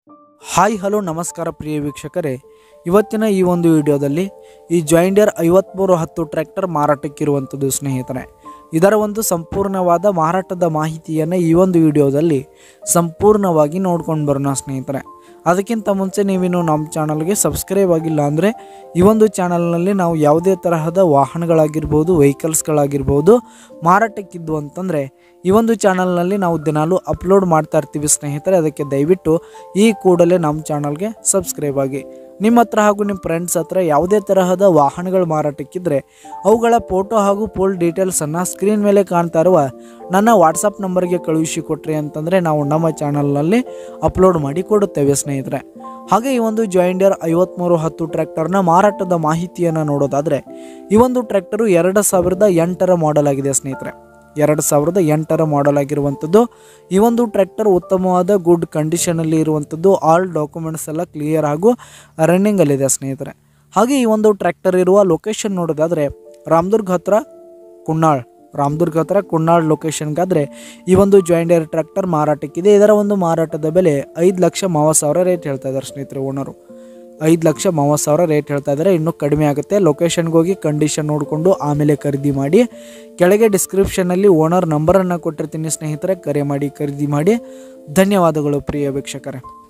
Hi hello ನಮಸ್ಕಾರ ಪ್ರಿಯ ವೀಕ್ಷಕರೇ, ಇವತ್ತಿನ ಈ ಒಂದು ವಿಡಿಯೋದಲ್ಲಿ ಈ ಜಾಯಿಂಟ್ ಡೀರ್ 5310 ಟ್ರ್ಯಾಕ್ಟರ್ ಮಾರಾಟಕ್ಕಿರುವಂಥದ್ದು ಸ್ನೇಹಿತರೆ. ಇದರ ಒಂದು ಸಂಪೂರ್ಣವಾದ ಮಾರಾಟದ ಮಾಹಿತಿಯನ್ನು ಈ ಒಂದು ವಿಡಿಯೋದಲ್ಲಿ ಸಂಪೂರ್ಣವಾಗಿ ನೋಡ್ಕೊಂಡು ಬರೋಣ ಸ್ನೇಹಿತರೆ. ಅದಕ್ಕಿಂತ ಮುಂಚೆ ನೀವಿನ್ನು ನಮ್ಮ ಚಾನಲ್ಗೆ ಸಬ್ಸ್ಕ್ರೈಬ್ ಆಗಿಲ್ಲ ಅಂದರೆ ಈ ಒಂದು ಚಾನಲ್ನಲ್ಲಿ ನಾವು ಯಾವುದೇ ತರಹದ ವಾಹನಗಳಾಗಿರ್ಬೋದು, ವೆಹಿಕಲ್ಸ್ಗಳಾಗಿರ್ಬೋದು ಮಾರಾಟಕ್ಕಿದ್ದು ಅಂತಂದರೆ ಈ ಒಂದು ಚಾನಲ್ನಲ್ಲಿ ನಾವು ದಿನಾಲೂ ಅಪ್ಲೋಡ್ ಮಾಡ್ತಾ ಇರ್ತೀವಿ ಸ್ನೇಹಿತರೆ. ಅದಕ್ಕೆ ದಯವಿಟ್ಟು ಈ ಕೂಡಲೇ ನಮ್ಮ ಚಾನಲ್ಗೆ ಸಬ್ಸ್ಕ್ರೈಬ್ ಆಗಿ. ನಿಮ್ಮ ಹತ್ರ ಹಾಗೂ ನಿಮ್ಮ ಫ್ರೆಂಡ್ಸ್ ಹತ್ರ ಯಾವುದೇ ತರಹದ ವಾಹನಗಳು ಮಾರಾಟಕ್ಕಿದ್ರೆ ಅವುಗಳ ಫೋಟೋ ಹಾಗೂ ಫುಲ್ ಡೀಟೇಲ್ಸನ್ನು ಸ್ಕ್ರೀನ್ ಮೇಲೆ ಕಾಣ್ತಾ ಇರುವ ನನ್ನ ವಾಟ್ಸಪ್ ನಂಬರ್ಗೆ ಕಳುಹಿಸಿ ಕೊಟ್ರಿ ಅಂತಂದರೆ ನಾವು ನಮ್ಮ ಚಾನಲ್ನಲ್ಲಿ ಅಪ್ಲೋಡ್ ಮಾಡಿ ಕೊಡುತ್ತೇವೆ ಸ್ನೇಹಿತರೆ. ಹಾಗೆ ಈ ಒಂದು ಜಾಯಿಂಟ್ ಡೀರ್ 5310 ಟ್ರ್ಯಾಕ್ಟರ್ನ ಮಾರಾಟದ ಮಾಹಿತಿಯನ್ನು ನೋಡೋದಾದರೆ ಈ ಒಂದು ಟ್ರ್ಯಾಕ್ಟರು 2008 ಮಾಡೆಲ್ ಆಗಿದೆ ಸ್ನೇಹಿತರೆ. 2008 ಮಾಡೆಲ್ ಆಗಿರುವಂಥದ್ದು. ಈ ಒಂದು ಟ್ರ್ಯಾಕ್ಟರ್ ಉತ್ತಮವಾದ ಗುಡ್ ಕಂಡೀಷನಲ್ಲಿ ಇರುವಂಥದ್ದು. ಆಲ್ ಡಾಕ್ಯುಮೆಂಟ್ಸ್ ಎಲ್ಲ ಕ್ಲಿಯರ್ ಹಾಗೂ ರನ್ನಿಂಗಲ್ಲಿದೆ ಸ್ನೇಹಿತರೆ. ಹಾಗೆ ಈ ಒಂದು ಟ್ರ್ಯಾಕ್ಟರ್ ಇರುವ ಲೊಕೇಶನ್ ನೋಡೋದಾದರೆ ರಾಮದುರ್ಗ ಹತ್ರ ಕುನ್ನಾಳ್ ಲೊಕೇಶನ್ಗಾದರೆ ಈ ಒಂದು ಜಾಯಿಂಟ್ ಡೀರ್ ಟ್ರ್ಯಾಕ್ಟರ್ ಮಾರಾಟಕ್ಕಿದೆ. ಇದರ ಒಂದು ಮಾರಾಟದ ಬೆಲೆ 5,30,000 ರೇಟ್ ಹೇಳ್ತಾ ಇದ್ದಾರೆ ಸ್ನೇಹಿತರೆ. ಓನರು 5,30,000 ರೇಟ್ ಹೇಳ್ತಾ ಇದ್ದಾರೆ. ಇನ್ನೂ ಕಡಿಮೆ ಆಗುತ್ತೆ. ಲೊಕೇಶನ್ಗೆ ಹೋಗಿ ಕಂಡೀಷನ್ ನೋಡಿಕೊಂಡು ಆಮೇಲೆ ಖರೀದಿ ಮಾಡಿ. ಕೆಳಗೆ ಡಿಸ್ಕ್ರಿಪ್ಷನಲ್ಲಿ ಓನರ್ ನಂಬರನ್ನು ಕೊಟ್ಟಿರ್ತೀನಿ ಸ್ನೇಹಿತರೆ, ಕರೆ ಮಾಡಿ ಖರೀದಿ ಮಾಡಿ. ಧನ್ಯವಾದಗಳು ಪ್ರಿಯ ವೀಕ್ಷಕರೇ.